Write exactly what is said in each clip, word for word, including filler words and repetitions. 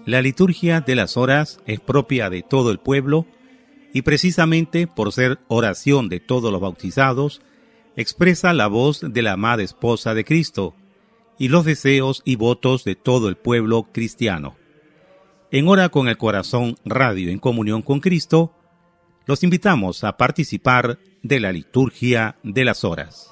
La liturgia de las horas es propia de todo el pueblo y precisamente por ser oración de todos los bautizados, expresa la voz de la amada esposa de Cristo y los deseos y votos de todo el pueblo cristiano. En Hora con el Corazón Radio en comunión con Cristo, los invitamos a participar de la liturgia de las horas.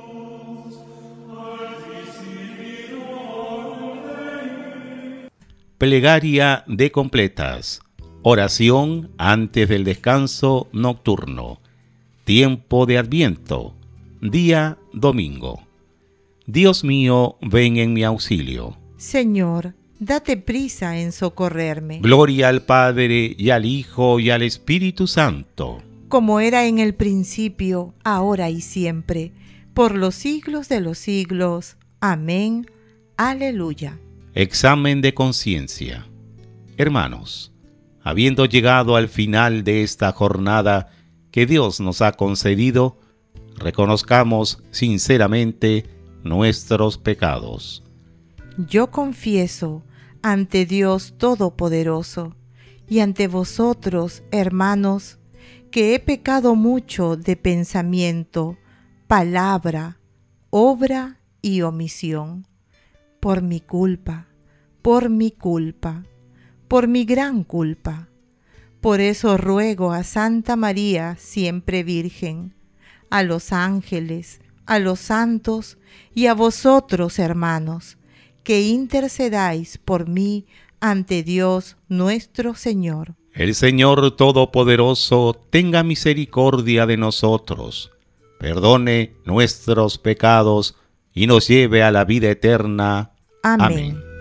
Plegaria de completas. Oración antes del descanso nocturno. Tiempo de Adviento. Día domingo. Dios mío, ven en mi auxilio. Señor, date prisa en socorrerme. Gloria al Padre, y al Hijo, y al Espíritu Santo. Como era en el principio, ahora y siempre, por los siglos de los siglos. Amén. Aleluya. Examen de conciencia. Hermanos, habiendo llegado al final de esta jornada que Dios nos ha concedido, reconozcamos sinceramente nuestros pecados. Yo confieso ante Dios Todopoderoso y ante vosotros, hermanos, que he pecado mucho de pensamiento, palabra, obra y omisión. Por mi culpa, por mi culpa, por mi gran culpa. Por eso ruego a Santa María, siempre Virgen, a los ángeles, a los santos y a vosotros, hermanos, que intercedáis por mí ante Dios nuestro Señor. El Señor Todopoderoso tenga misericordia de nosotros, perdone nuestros pecados y nos lleve a la vida eterna. Amén. Amén.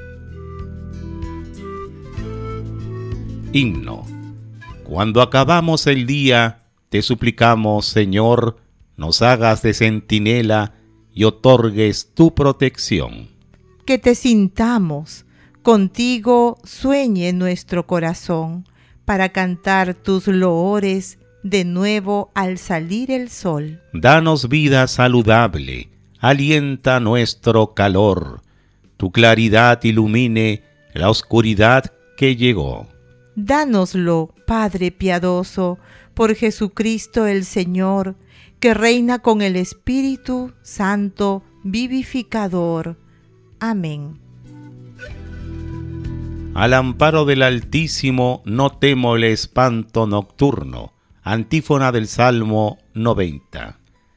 Himno. Cuando acabamos el día, te suplicamos, Señor, nos hagas de centinela y otorgues tu protección. Que te sintamos, contigo sueñe nuestro corazón, para cantar tus loores de nuevo al salir el sol. Danos vida saludable, alienta nuestro calor, tu claridad ilumine la oscuridad que llegó. Dánoslo, Padre piadoso, por Jesucristo el Señor, que reina con el Espíritu Santo vivificador. Amén. Al amparo del Altísimo no temo el espanto nocturno. Antífona del Salmo noventa.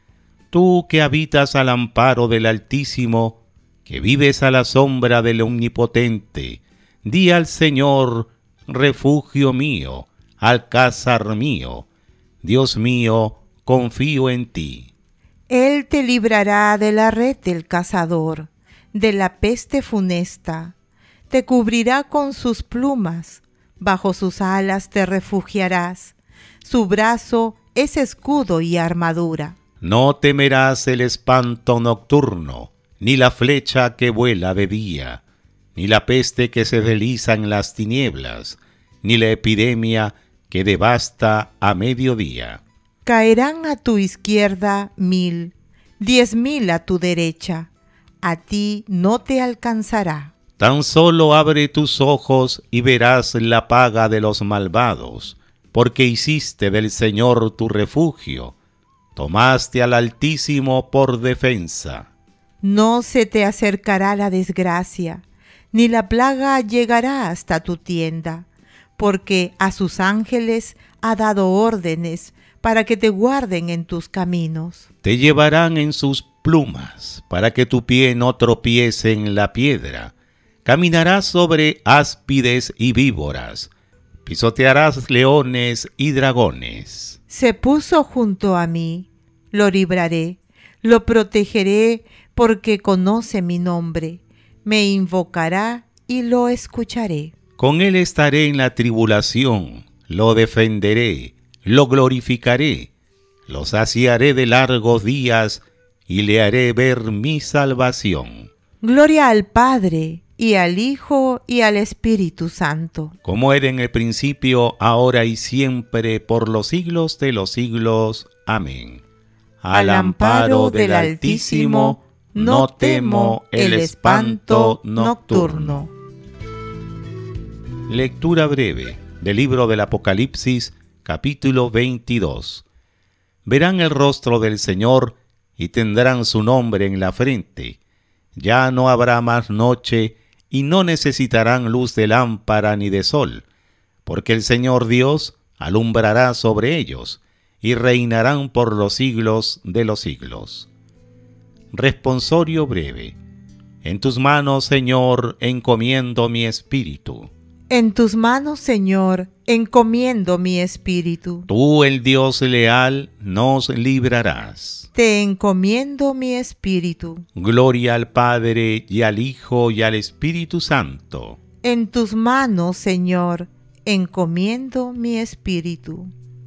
Tú que habitas al amparo del Altísimo, que vives a la sombra del Omnipotente, di al Señor, refugio mío, alcázar mío, Dios mío, confío en ti. Él te librará de la red del cazador, de la peste funesta, te cubrirá con sus plumas, bajo sus alas te refugiarás, su brazo es escudo y armadura. No temerás el espanto nocturno, ni la flecha que vuela de día, ni la peste que se desliza en las tinieblas, ni la epidemia que devasta a mediodía. Caerán a tu izquierda mil, diez mil a tu derecha, a ti no te alcanzará. Tan solo abre tus ojos y verás la paga de los malvados, porque hiciste del Señor tu refugio, tomaste al Altísimo por defensa. No se te acercará la desgracia, ni la plaga llegará hasta tu tienda, porque a sus ángeles ha dado órdenes para que te guarden en tus caminos. Te llevarán en sus plumas, para que tu pie no tropiece en la piedra. Caminarás sobre áspides y víboras, pisotearás leones y dragones. Se puso junto a mí, lo libraré, lo protegeré, porque conoce mi nombre. Me invocará y lo escucharé. Con él estaré en la tribulación, lo defenderé, lo glorificaré, lo saciaré de largos días y le haré ver mi salvación. Gloria al Padre, y al Hijo, y al Espíritu Santo. Como era en el principio, ahora y siempre, por los siglos de los siglos. Amén. Al amparo del Altísimo, no temo el espanto nocturno. Lectura breve del libro del Apocalipsis, capítulo veintidós. Verán el rostro del Señor y tendrán su nombre en la frente. Ya no habrá más noche y no necesitarán luz de lámpara ni de sol, porque el Señor Dios alumbrará sobre ellos y reinarán por los siglos de los siglos. Responsorio breve. En tus manos, Señor, encomiendo mi espíritu. En tus manos, Señor, encomiendo mi espíritu. Tú, el Dios leal, nos librarás. Te encomiendo mi espíritu. Gloria al Padre, y al Hijo, y al Espíritu Santo. En tus manos, Señor, encomiendo mi espíritu.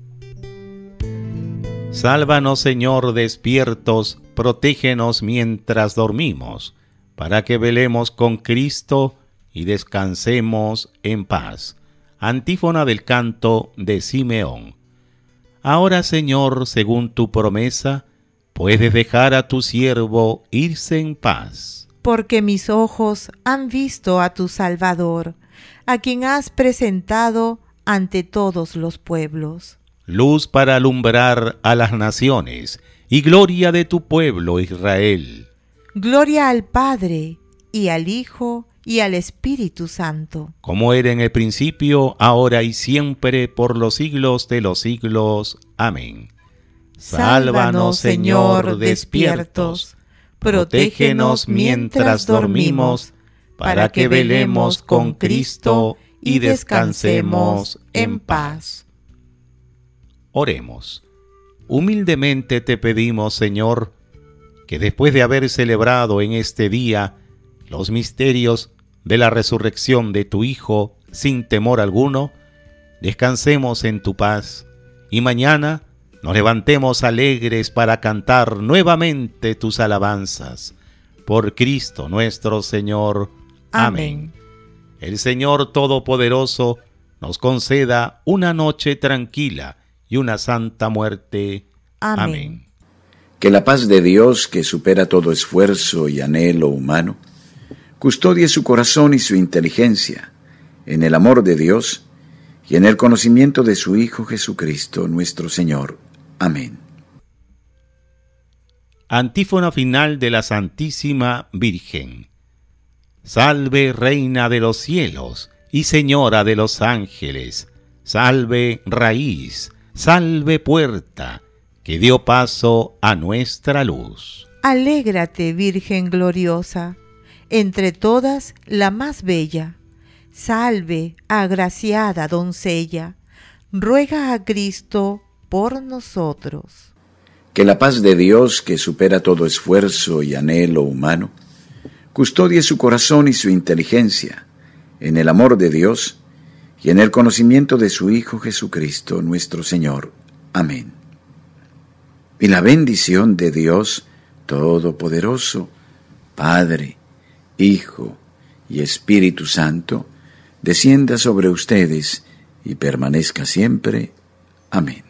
Sálvanos, Señor, despiertos, protégenos mientras dormimos, para que velemos con Cristo y descansemos en paz. Antífona del canto de Simeón. Ahora, Señor, según tu promesa, puedes dejar a tu siervo irse en paz. Porque mis ojos han visto a tu Salvador, a quien has presentado ante todos los pueblos. Luz para alumbrar a las naciones, y gloria de tu pueblo Israel. Gloria al Padre, y al Hijo, y al Espíritu Santo. Como era en el principio, ahora y siempre, por los siglos de los siglos. Amén. Sálvanos, Señor, despiertos. Protégenos mientras dormimos, para que velemos con Cristo y descansemos en paz. Oremos. Humildemente te pedimos, Señor, que después de haber celebrado en este día los misterios de la resurrección de tu Hijo sin temor alguno, descansemos en tu paz y mañana nos levantemos alegres para cantar nuevamente tus alabanzas. Por Cristo nuestro Señor. Amén. Amén. El Señor Todopoderoso nos conceda una noche tranquila y una santa muerte. Amén. Amén. Que la paz de Dios, que supera todo esfuerzo y anhelo humano, custodie su corazón y su inteligencia en el amor de Dios y en el conocimiento de su Hijo Jesucristo, nuestro Señor. Amén. Antífona final de la Santísima Virgen. Salve, Reina de los cielos y Señora de los ángeles. Salve, raíz, salve, puerta, que dio paso a nuestra luz. Alégrate, Virgen gloriosa, entre todas la más bella. Salve, agraciada doncella, ruega a Cristo por nosotros. Que la paz de Dios, que supera todo esfuerzo y anhelo humano, custodie su corazón y su inteligencia en el amor de Dios y en el conocimiento de su Hijo Jesucristo, nuestro Señor. Amén. Y la bendición de Dios Todopoderoso, Padre, Hijo y Espíritu Santo, descienda sobre ustedes y permanezca siempre. Amén.